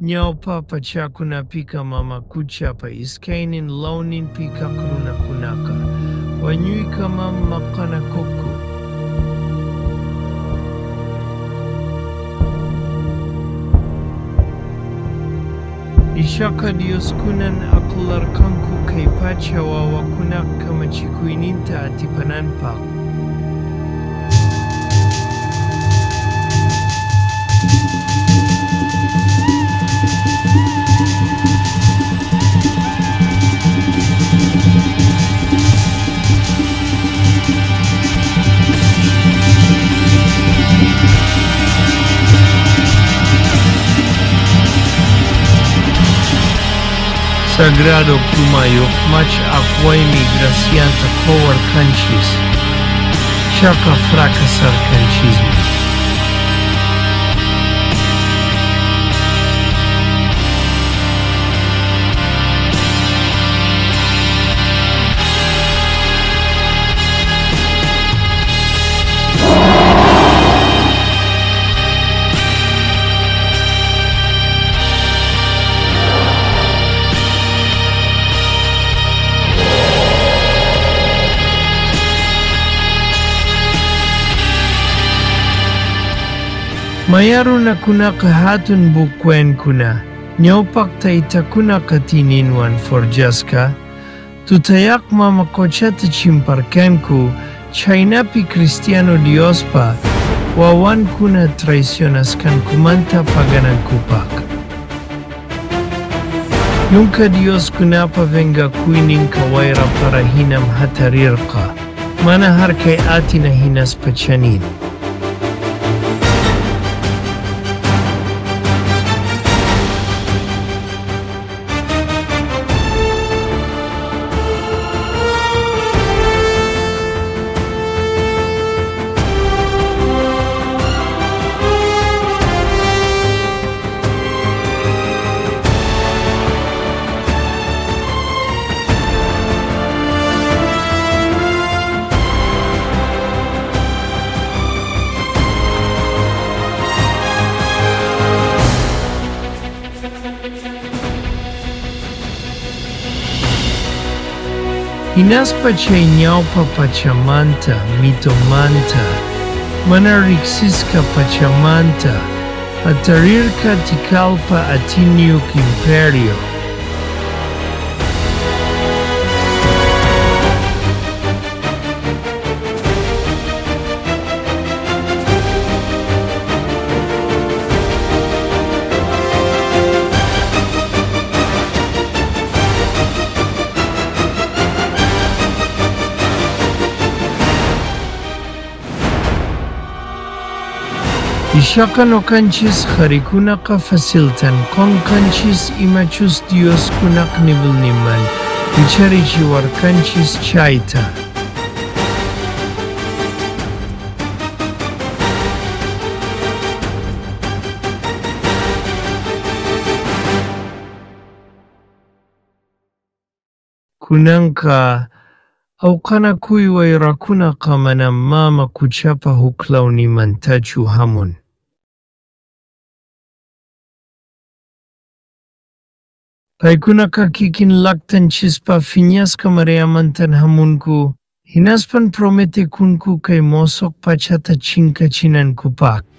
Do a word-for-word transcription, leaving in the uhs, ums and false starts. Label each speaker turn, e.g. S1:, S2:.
S1: Nyaupa pachakuna pika mama kuchapa iskainin launin pika kruna kunaka. Wanyui kama makana koku. Ishaka Dios kunan akular kanku kay pachawa wakunak kamachikuininta atipananpak. Sagrado Plumayo, mach aqua imigracianta coar canchis, chaca fracasar canchismo. Mayaru na kuna kahatun bukwen kuna, nyaupak taita kuna katininwan forjaska, tutayak mamakochata chimparkanku, chainapi Cristiano Diospa, wawan kuna traicionaskan kumanta paganan kupak. Nunca Dios kunapa venga kuinin kawaira para hinam hatarirka, mana harkay atina hinas pachanin. Hinaspa chay nyaupa pachamanta, mitomanta, manariksiska pachamanta, atarirka tikalpa atiniuk imperio. Ishaka no kanchis harikunaqa faciltan kon kanchis imachus Dios kunak nivel niman wicharichiwar kanchis chayta. Kunanka awqana kuyway rakunaqa manam mama kuchapa huklawni mantachu hamun. Paykunaka kikin laktan chispa fiñasqa mareamantan hamunku, hinaspan promete kunku kay mosok pachata chinkachinan kupak.